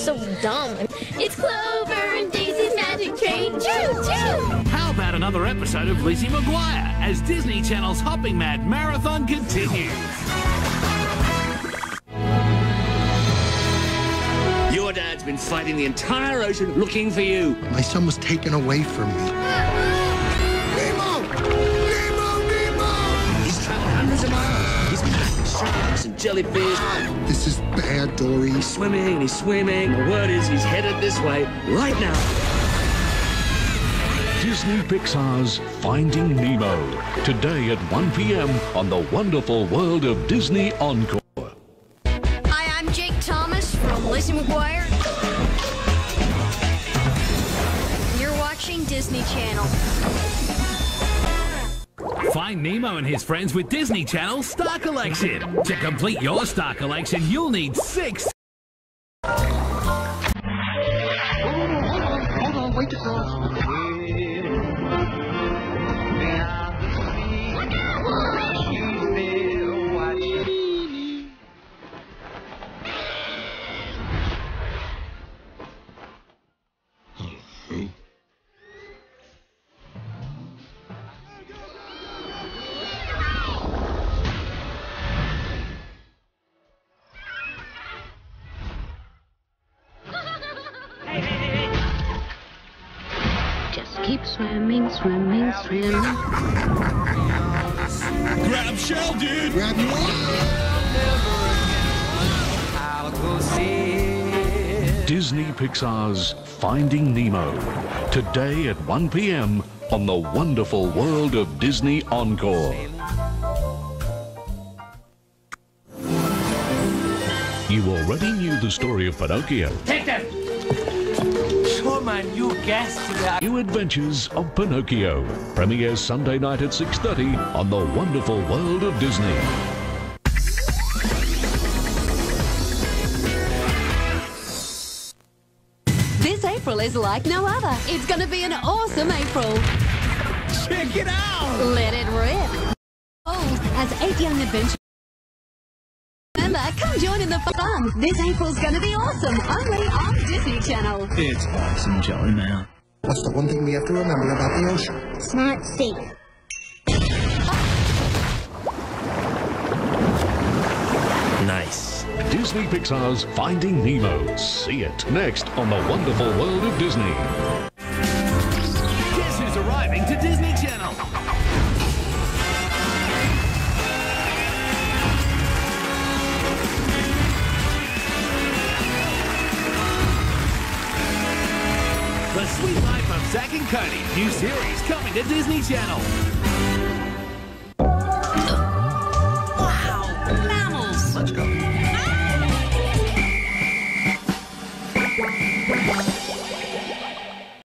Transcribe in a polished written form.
so dumb. It's Clover and Daisy's Magic Train. Choo choo! How about another episode of Lizzie McGuire as Disney Channel's Hopping Mad Marathon continues? Your dad's been fighting the entire ocean looking for you. My son was taken away from me. Nemo! Nemo! Nemo! He's traveled hundreds of miles. He's packed with sharks and jellyfish. This is bad, Dory. He's swimming and he's swimming. The word is he's headed this way right now. Disney Pixar's Finding Nemo. Today at 1 p.m. on the Wonderful World of Disney Encore. Hi, I'm Jake Thomas from Lizzie McGuire. You're watching Disney Channel. Find Nemo and his friends with Disney Channel Star Collection. To complete your Star Collection, you'll need 6. Hold on, wait to cross. Just keep swimming, swimming, swimming. Grab shell, dude! Grab me. Disney Pixar's Finding Nemo. Today at 1 p.m. on the Wonderful World of Disney Encore. You already knew the story of Pinocchio. Take them! Sure, man, you guessed that. New Adventures of Pinocchio. Premieres Sunday night at 6:30 on the Wonderful World of Disney. This April is like no other. It's going to be an awesome April. Check it out! Let it rip. Oh, has 8 young adventurers. Remember, come join in the fun. This April's going to be awesome. Only on Disney Channel. It's awesome, Jelly Man. What's the one thing we have to remember about the ocean? It's not safe. Nice. Disney Pixar's Finding Nemo. See it next on the Wonderful World of Disney. Guess who's arriving to Disney Channel? The Sweet Life of Zack and Cody. New series coming to Disney Channel.